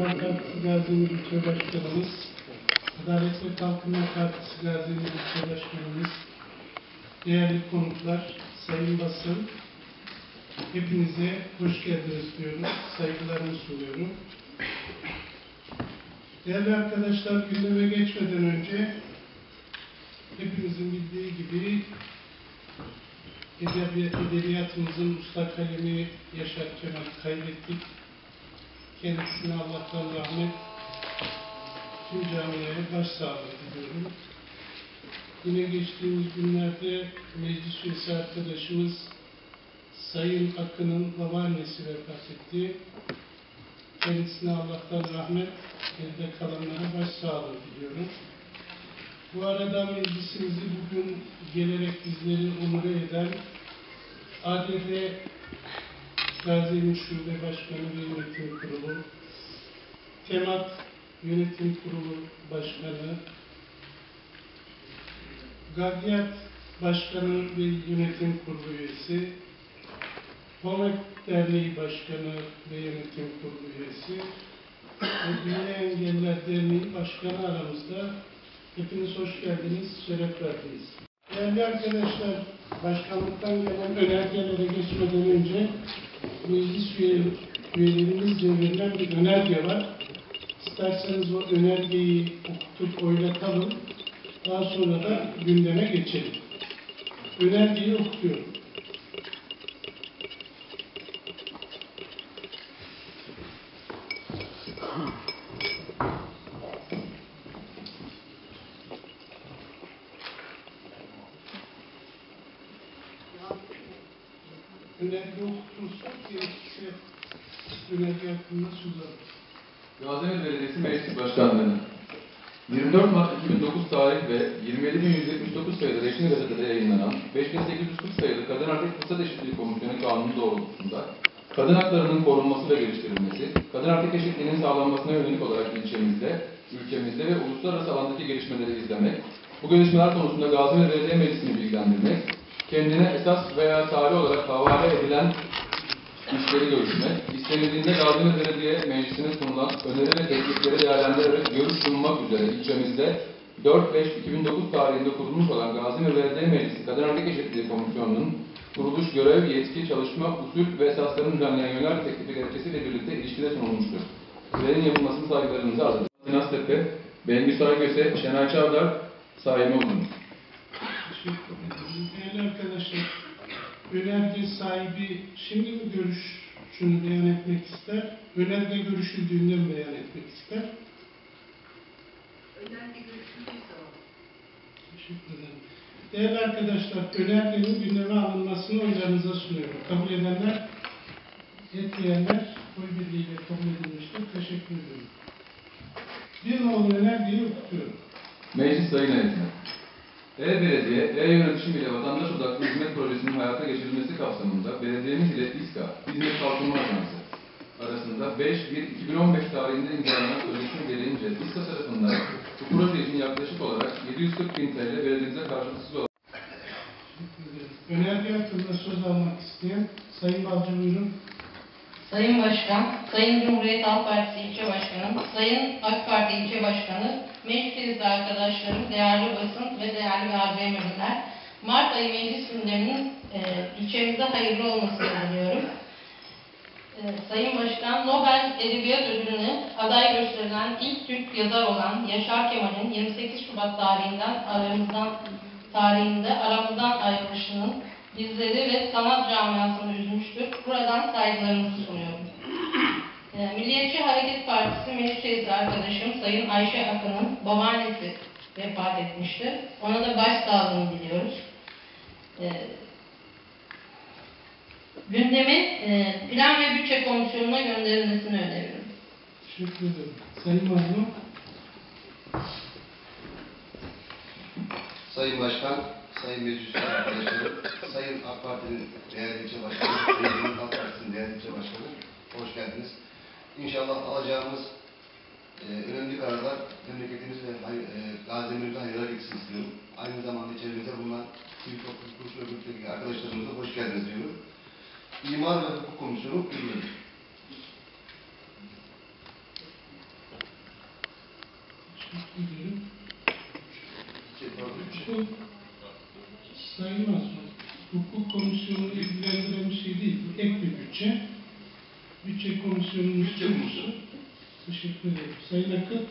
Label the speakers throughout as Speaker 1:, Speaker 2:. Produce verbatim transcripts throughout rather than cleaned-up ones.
Speaker 1: Partisi Gaziemir İlçe Başkanımız, Adalet ve Kalkınma Partisi Gaziemir İlçe Başkanımız, değerli konuklar, sayın basın, hepinize hoş geldiniz diyorum, saygılarımı sunuyorum. Değerli arkadaşlar, gündeme geçmeden önce hepimizin bildiği gibi edebiyat, edebiyatımızın usta kalemi Yaşar Kemal'i kaybettik. Kendisine Allah'tan rahmet, tüm camiaya başsağlığı diliyorum. Yine geçtiğimiz günlerde meclis üyesi arkadaşımız Sayın Akın'ın babaannesi vefat etti. Kendisine Allah'tan rahmet, elde kalanlara başsağlığı diliyorum. Bu arada meclisimizi bugün gelerek bizleri onur eden A D D Gaziemir Şube Başkanı ve Yönetim Kurulu, TEMAT Yönetim Kurulu Başkanı, Gardiyat Başkanı ve Yönetim Kurulu Üyesi, Homek Derneği Başkanı ve Yönetim Kurulu Üyesi ve Dünya Engelliler Derneği Başkanı aramızda. Hepiniz hoş geldiniz, şeref verdiniz. Değerli arkadaşlar, başkanlıktan gelen önergelere geçmeden önce meclis üyelerimizce verilen bir önerge var. İsterseniz o önergeyi okutup oylatalım. Daha sonra da gündeme geçelim. Önergeyi okutuyorum. Önerge okutulsun, gerekirse önerge hakkında söz alır.
Speaker 2: Gaziemir Belediyesi Meclis Başkanlığı yirmi dört Mart iki bin dokuz tarih ve yirmi yedi bin yüz yetmiş dokuz sayılı resmi gazetede yayınlanan beş bin sekiz yüz kırk sayılı Kadın Erkek Fırsat Eşitliği Komisyonu Kanunu doğrultusunda kadın haklarının korunması ve geliştirilmesi, kadın erkek eşitliğinin sağlanmasına yönelik olarak ilçemizde, ülkemizde ve uluslararası alandaki gelişmeleri izlemek, bu gelişmeler konusunda Gaziemir Belediye Meclisi'ni bilgilendirmek, kendine esas veya tarih olarak havale edilen işleri görüşmek, istenildiğinde Gaziemir Belediye Meclisi'ne sunulan öneri ve teklifleri değerlendirerek görüş sunmak üzere ilçemizde dört beş iki bin dokuz tarihinde kurulmuş olan Gaziemir Belediye Meclisi Kadın Erkek Eşitliği Komisyonu'nun kuruluş, görev, yetki, çalışma, usul ve esaslarını düzenleyen yönler ve teklifi gerekçesiyle birlikte ilişkide sunulmuştur. Sürenin yapılmasını saygılarımızı arz ederiz. Sinas Tepe, Bengü Saygöse, Şenay Çavdar, Saime Uzun.
Speaker 1: Teşekkür ederim. Değerli arkadaşlar, önerge sahibi şimdi mi görüşünü beyan etmek ister? Önerge görüşüldüğünde mi beyan etmek ister?
Speaker 3: Önerge görüşüldüyse o.
Speaker 1: Teşekkür ederim. Değerli arkadaşlar, önergenin gündeme alınmasını oylarınıza sunuyorum. Kabul edenler, etmeyenler oy birliğiyle kabul edilmiştir. Teşekkür ederim. Bir nolu önergeyi okutuyorum.
Speaker 2: Meclis Sayın Yönetimi. E-Belediye, E-Yönetişim ile Vatandaş Odaklı Hizmet Projesi'nin hayata geçirilmesi kapsamında belediyemiz ile İSKA, İzmir Kalkınma Ajansı arasında beş bir iki bin on beş tarihinde imzalanan sözleşme gereğince İSKA tarafından bu proje için yaklaşık olarak yedi yüz kırk bin T L belediyemize karşılıksız olarak.
Speaker 1: Önerge hakkında söz almak isteyen Sayın Balcı buyurun.
Speaker 3: Sayın Başkan, Sayın Cumhuriyet Halk Partisi İlçe Başkanım, Sayın AK Parti İlçe Başkanı, meclis üyesi arkadaşlarım, değerli basın ve değerli Gaziemirliler, Mart ayı meclis günlerinin e, ilçemizde hayırlı olmasını diliyorum. E, Sayın Başkan, Nobel Edebiyat Ödülü'ne aday gösterilen ilk Türk yazar olan Yaşar Kemal'in yirmi sekiz Şubat tarihinden aramızdan tarihinde aramızdan ayrılışının bizleri ve sanat camiasını üzmüştür. Buradan saygılarımızı sunuyorum. E, Milliyetçi Hareket Partisi meclis üyesi arkadaşım Sayın Ayşe Akın'ın babaannesi vefat etmiştir. Ona da başsağlığını diliyoruz. E, gündemi e, Plan ve Bütçe Komisyonu'na gönderilmesini öneriyorum.
Speaker 1: Teşekkür ederim. Sayın Mazlum.
Speaker 4: Sayın Başkan, Sayın Meclis arkadaşlarım, Sayın AK Parti'nin değerli ilçe başkanı, Sayın Cumhuriyet Halk Partisi'nin değerli ilçe başkanı, hoş geldiniz. İnşallah alacağımız e, önemli kararlar memleketimiz ve e, Gaziemir'de hayırlar gitsin istiyorum. Aynı zamanda içerimizde bulunan sivil toplum kuruluş örgütteki arkadaşlarımıza hoş geldiniz diyorum. İmar ve Hukuk Komisyonu üyeleri.
Speaker 1: bütçe. Bütçe komisyonunun
Speaker 2: Bütçe komisyonu.
Speaker 1: Teşekkür ederim. Sayın Akın,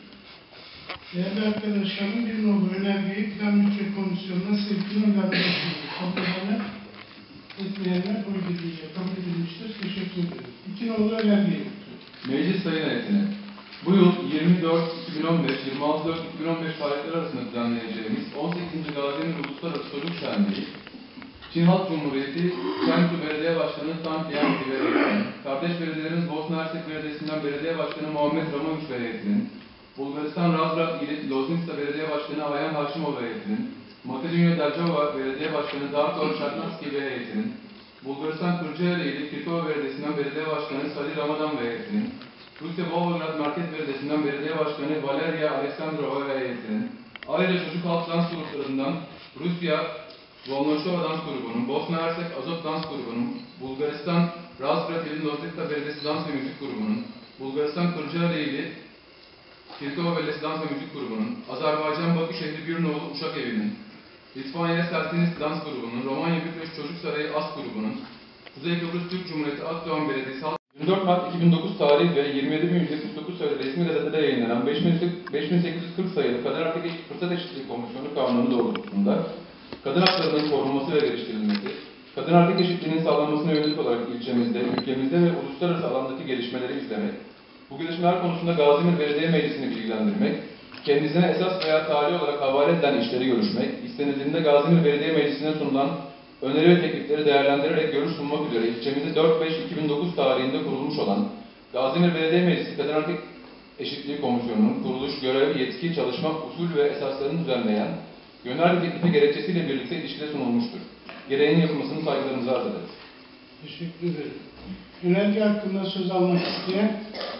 Speaker 1: değerli arkadaşlarım bir nolu önergeyi Plan Bütçe Komisyonu'na sevkini oylarına sunuyor. Kabul edenler, etmeyenler oy birliğiyle kabul edilmiştir. Teşekkür ederim. İki nolu önergeyi.
Speaker 2: Meclis Sayın Heyetine, bu yıl yirmi dört iki bin on beş, yirmi altı dört iki bin on beş tarihleri arasında düzenleyeceğimiz on sekizinci Gaziantep Uluslararası Çocuk Şenliği, Çin Halk Cumhuriyeti, Çankırı Belediye Başkanı Tan Tianzi ve heyetinin, kardeş belediyelerimiz Bosna Hersek Belediyesi'nden Belediye Başkanı Muhammed Ramovic ve heyetinin, Bulgaristan Razgrad ili Loznica Belediye Başkanı Ayan Haşimov ve heyetinin, Makedonya Dercova Belediye Başkanı Darko Şartnavski ve heyetinin, Bulgaristan Kırcaeli ili Kirkova Belediyesi'nden Belediye Başkanı Sali Ramadan ve heyetinin, Rusya Volgograd Merkez Belediyesi'nden Belediye Başkanı Valeria Aleksandrova ve heyetinin, ayrıca Çocuk Halk Dans Gruplarından Rusya Volnoşova Dans Grubu'nun, Bosna Hersek Azot Dans Grubu'nun, Bulgaristan Razgrad ili Loznica Belediyesi Dans ve Müzik Grubu'nun, Bulgaristan Kırcaeli ili Kirkova Belediyesi Dans ve Müzik Grubu'nun, Azerbaycan Bakü Şehri Birnoğlu Uşak Evi'nin, Litvanya Sertinist Dans Grubu'nun, Romanya Bükreş Çocuk Sarayı As Grubu'nun, Kuzey Kıbrıs Türk Cumhuriyeti Akdoğan Belediyesi yirmi dört Mart iki bin dokuz tarih ve yirmi yedi bin yüz yetmiş dokuz sayılı resmi gazetede yayınlanan beş bin sekiz yüz kırk sayılı Kadın Erkek Eşit Fırsat Eşitliği Komisyonu Kanunu doğrultusunda kadın haklarının korunması ve geliştirilmesi, kadın erkek eşitliğinin sağlanmasına yönelik olarak ilçemizde, ülkemizde ve uluslararası alandaki gelişmeleri izlemek, bu gelişmeler konusunda Gaziantep Belediye Meclisi'ni bilgilendirmek, kendisine esas veya tali olarak havale edilen işleri görüşmek, istenildiğinde Gaziantep Belediye Meclisi'ne sunulan öneri ve teklifleri değerlendirerek görüş sunmak üzere ilçemizde dört beş iki bin dokuz tarihinde kurulmuş olan Gaziantep Belediye Meclisi Kadın Erkek Eşitliği Komisyonu'nun kuruluş, görev, yetki, çalışma, usul ve esaslarını düzenleyen yönerge teklifi gerekçesiyle birlikte ilişkide sunulmuştur. Gereğinin yapılmasını saygılarımızı arz ederiz.
Speaker 1: Teşekkür ederim. Önerge hakkında söz almak isteyen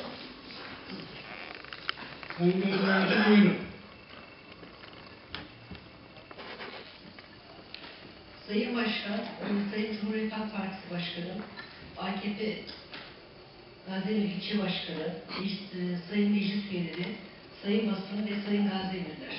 Speaker 1: Sayın Belediye buyurun.
Speaker 5: Sayın Başkan, Sayın Cumhuriyet Halk Partisi Başkanı, A K P Gaziantep İlçe Başkanı, Sayın Meclis Üyeleri, Sayın Basın ve Sayın Gaziantep'liler.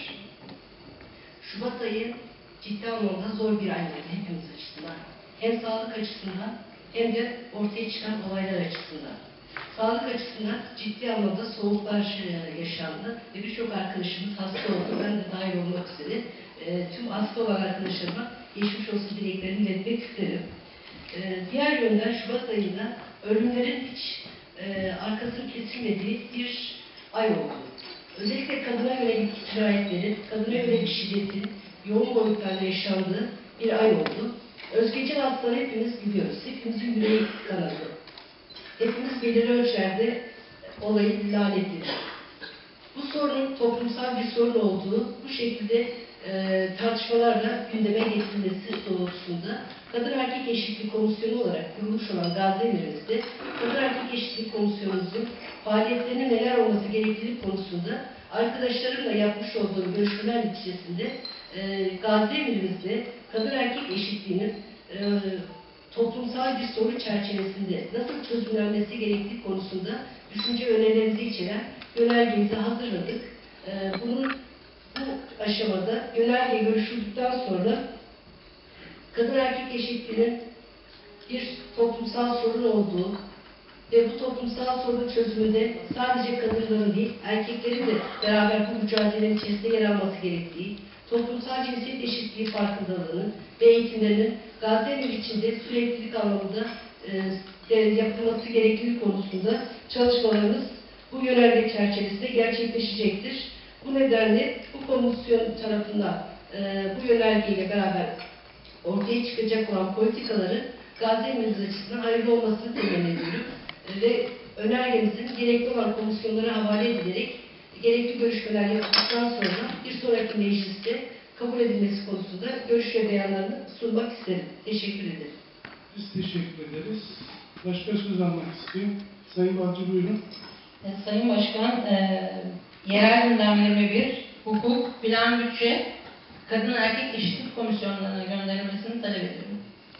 Speaker 5: Şubat ayı ciddi anlamda zor bir ay oldu hepimiz açısından. Hem sağlık açısından hem de ortaya çıkan olaylar açısından. Sağlık açısından ciddi anlamda soğuklar yaşandı ve birçok arkadaşımız hasta oldu. Ben de dahil olmak üzere e, tüm hasta olan arkadaşlarıma geçmiş olsun dileklerimi iletmek isterim. E, diğer yönden Şubat ayında ölümlerin hiç e, arkasını kesilmediği bir ay oldu. Özellikle kadına yönelik cinayetlerin, kadına yönelik şiddetin yoğun boyutlarda yaşandığı bir ay oldu. Özgecan hastaları hepimiz biliyoruz. Hepimizin yüreği kanadı. Hepimiz belirli ölçülerde olayı lanetledik. Bu sorunun toplumsal bir sorun olduğu, bu şekilde e, tartışmalarla gündeme getirilmesi doğrultusunda Kadın Erkek Eşitliği Komisyonu olarak kurulmuş olan Gaziantep'imizde Kadın Erkek Eşitliği Komisyonumuzun faaliyetlerinin neler olması gerektiği konusunda arkadaşlarımla yapmış olduğum görüşmeler neticesinde e, Gaziantep'imizde kadın erkek eşitliğinin e, toplumsal bir sorun çerçevesinde nasıl çözümlenmesi gerektiği konusunda düşünce önerilerimizi içeren yönergemizi hazırladık. E, bunun bu aşamada yönerge görüşüldükten sonra kadın erkek eşitliğinin bir toplumsal sorun olduğu ve bu toplumsal sorun çözümünde sadece kadınların değil, erkeklerin de beraber bu mücadelenin içerisinde yer alması gerektiği, toplumsal cinsiyet eşitliği farkındalığının ve eğitimlerinin Gaziantep içinde süreklilik anlamında e, yapılması gerektiği konusunda çalışmalarımız bu yönerge çerçevesinde gerçekleşecektir. Bu nedenle bu komisyon tarafından e, bu yönergeyle beraber ortaya çıkacak olan politikaları Gaziantep açısından hayırlı olmasını temenni ediyorum. E, ve önergemizin gerekli olan komisyonlara havale edilerek gerekli görüşmeler yapıldıktan sonra bir sonraki mecliste kabul edilmesi konusunda görüş ve beyanlarını sunmak isterim. Teşekkür ederim.
Speaker 1: Biz teşekkür ederiz. Başka söz almak istiyorum. Sayın Balcı buyurun.
Speaker 3: Sayın Başkan, e, yerel gündem yirmi bir, hukuk, plan, bütçe, kadın erkek eşitlik komisyonlarına gönderilmesini talep ediyorum.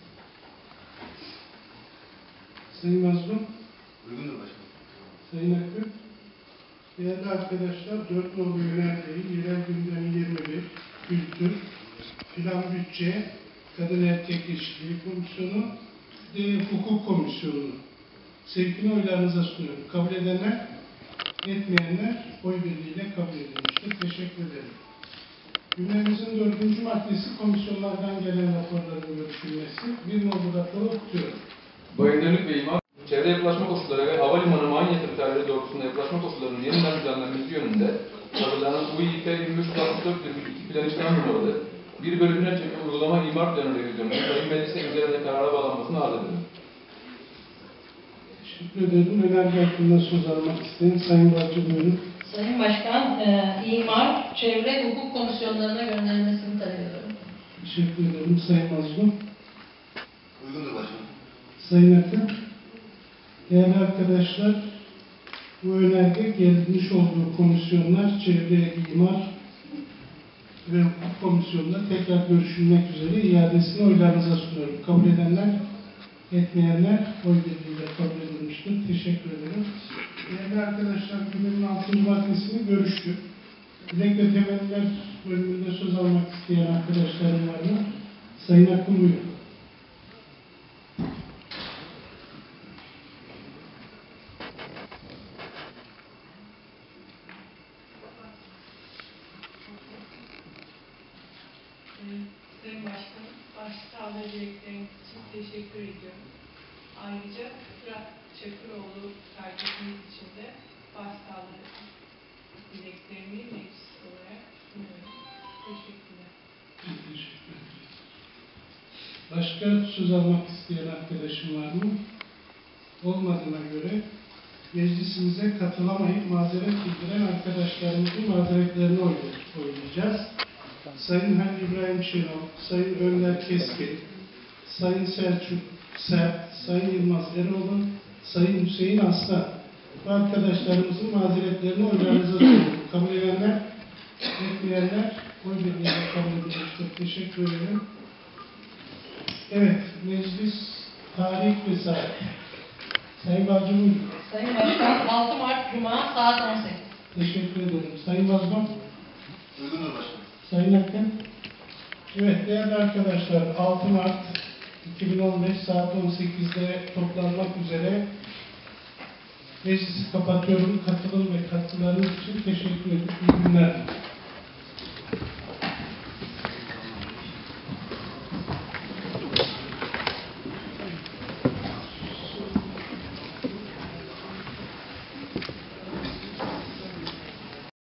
Speaker 1: Sayın Mazlum.
Speaker 4: Uygundur başkanım.
Speaker 1: Sayın Akın. Değerli arkadaşlar, dört nolu yönergeyi yerel gündem yirmi bir, kültür, plan, bütçe, kadın erkek eşitliği komisyonu D Hukuk Komisyonu'nu sevkini oylarınıza sunuyorum. Kabul edenler, etmeyenler oy birliğiyle kabul edilmiştir. Teşekkür ederim. Gündemimizin dördüncü maddesi komisyonlardan gelen raporların görüşülmesi. Bir nolu raporu okutuyorum.
Speaker 2: Bayındırlık ve imar, çevre yapılaşma koşulları ve havalimanı manyet kriterleri doğrultusunda yapılaşma koşullarının yeniden düzenlenmesi yönünde hazırlanan U İ P yirmi üç altı dört iki plan işlem numaralı bir bölümüne çeki uygulama imar planı revizyonu Sayın Meclis'e üzerinde karara bağlanmasını arz ediyorum.
Speaker 1: Teşekkür ederim. Önerge hakkında söz almak isteyen Sayın Balcı buyurun.
Speaker 3: Sayın Başkan, e, imar, çevre, hukuk komisyonlarına gönderilmesini talep ediyorum.
Speaker 1: Teşekkür ederim. Sayın Mazlum.
Speaker 4: Uygundur başkanım.
Speaker 1: Sayın Akın. Değerli arkadaşlar, bu önerge gelmiş olduğu komisyonlar, çevre, imar ve hukuk komisyonunda tekrar görüşülmek üzere iadesini oylarınıza sunuyorum. Kabul edenler, etmeyenler oy birliğiyle kabul edilmiştir. Teşekkür ederim. Değerli arkadaşlar, günün altıncı maddesini görüştük. Dilek ve temenniler bölümünde söz almak isteyen arkadaşlarım var mı? Sayın Akın buyurun.
Speaker 6: Sayın Başkanım, başta sağlığı dilekleriniz için teşekkür ediyorum. Ayrıca Fırat Çakıroğlu kardeşimiz için de başsağlığı dileklerimi meclis olarak sunuyorum. Teşekkürler.
Speaker 1: Teşekkür ederim. Başka söz almak isteyen arkadaşım var mı? Olmadığına göre meclisimize katılamayıp mazeret bildiren arkadaşlarımızın mazeretlerini oylayacağız. Sayın Halil İbrahim Şenol, Sayın Önder Keskin, Sayın Selçuk Sert, Sayın Yılmaz Eroğlu, Sayın Hüseyin Aslan. Bu arkadaşlarımızın mazeretlerini oylarınıza sunuyorum. Kabul edenler, etmeyenler oy birliğiyle kabul edilmiştir. Teşekkür ederim. Evet, meclis tarih ve saat. Sayın Balcı buyurun.
Speaker 3: Sayın Başkan, altı Mart Cuma saat on sekiz.
Speaker 1: Teşekkür ederim. Sayın Bazman.
Speaker 4: Uygundur başkanım.
Speaker 1: Sayın Akın. Evet değerli arkadaşlar, altı Mart iki bin on beş saat on sekizde toplanmak üzere meclisi kapatıyorum. Katılım ve katkılarınız için teşekkür ederim. İyi günler.